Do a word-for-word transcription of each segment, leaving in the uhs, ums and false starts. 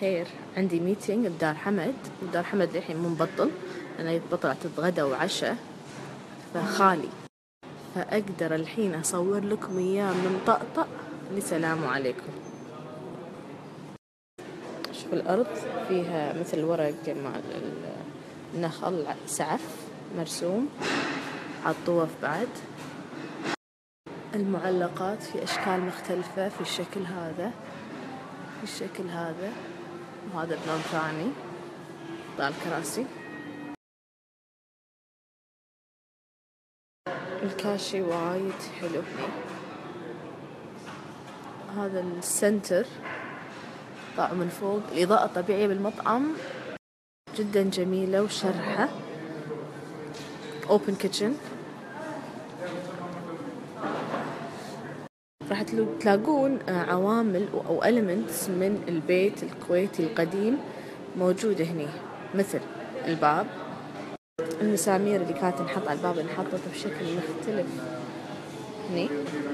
الخير، عندي ميتينج بدار حمد، ودار حمد للحين مو مبطل، أنا يتبطل غدا وعشاء فخالي، فأقدر الحين أصور لكم إياه من طقطق لسلام عليكم. شوف الأرض فيها مثل ورق مع النخل، سعف مرسوم على الطوف، بعد المعلقات في أشكال مختلفة، في الشكل هذا، في الشكل هذا، وهذا بلون ثاني. طال الكراسي، الكاشي وايد حلو. هذا السنتر طالع من فوق، الإضاءة الطبيعية بالمطعم جدا جميلة وشرحة. open kitchen، راح تلاقون عوامل أو elements من البيت الكويتي القديم موجودة هني، مثل الباب، المسامير اللي كانت تنحط على الباب انحطت بشكل مختلف هني،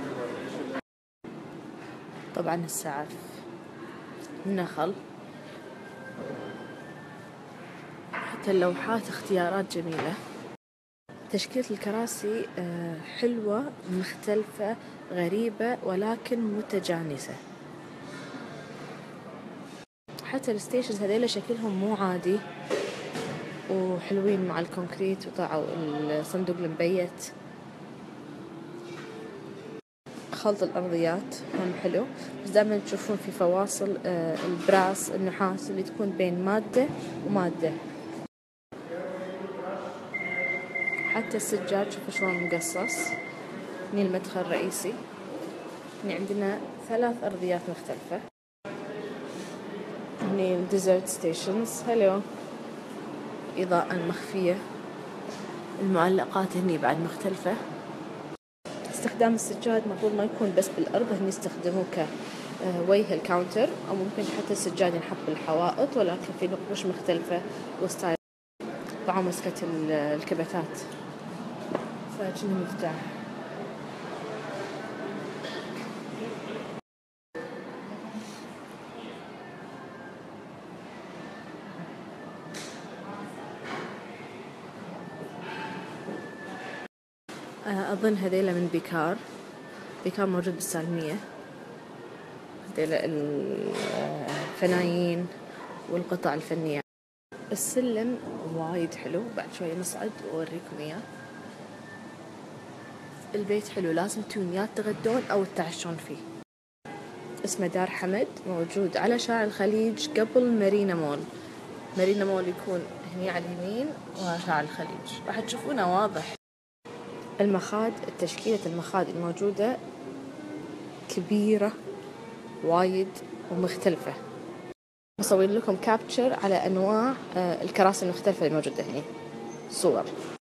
طبعا السعف، النخل، حتى اللوحات اختيارات جميلة. تشكيلة الكراسي حلوة مختلفة غريبة ولكن متجانسة. حتى الستيشنز هذيلا شكلهم مو عادي وحلوين مع الكونكريت، وطلعوا الصندوق المبيت. خلط الأرضيات هم حلو، بس دائما تشوفون في فواصل البراس النحاس اللي تكون بين مادة ومادة. حتى السجاد شوفوا شلون مقصص. هني المدخل الرئيسي، هني عندنا ثلاث أرضيات مختلفة. هني الديزرت ستيشنز، هلو، إضاءة المخفية، المعلقات هني بعد مختلفة. استخدام السجاد مفروض ما يكون بس بالأرض، هني يستخدموه كوجه الكاونتر، أو ممكن حتى السجاد ينحط بالحوائط، ولكن في نقوش مختلفة وستايل. طبعا مسكة الكبتات فاجنه مفتاح. أظن هذيلا من بيكار، بيكار موجود بالسالمية. هذيلا الفنايين والقطع الفنية. السلم وايد حلو، بعد شوية نصعد وأوريكم إياه. البيت حلو، لازم تون يا تغدون أو تتعشون فيه. اسمه دار حمد، موجود على شارع الخليج قبل مارينا مول. مارينا مول يكون هني على اليمين وشارع الخليج، راح تشوفونه واضح. المخاد، تشكيلة المخاد الموجودة كبيرة وايد ومختلفة. بصور لكم كابتشر على أنواع الكراسي المختلفة اللي موجودة هني، صور.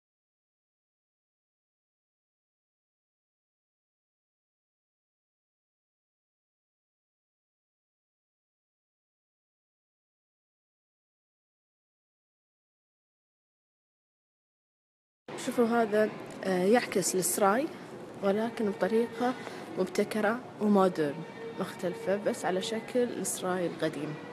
شوفوا هذا يعكس السراي ولكن بطريقة مبتكرة ومودرن مختلفة، بس على شكل السراي القديم.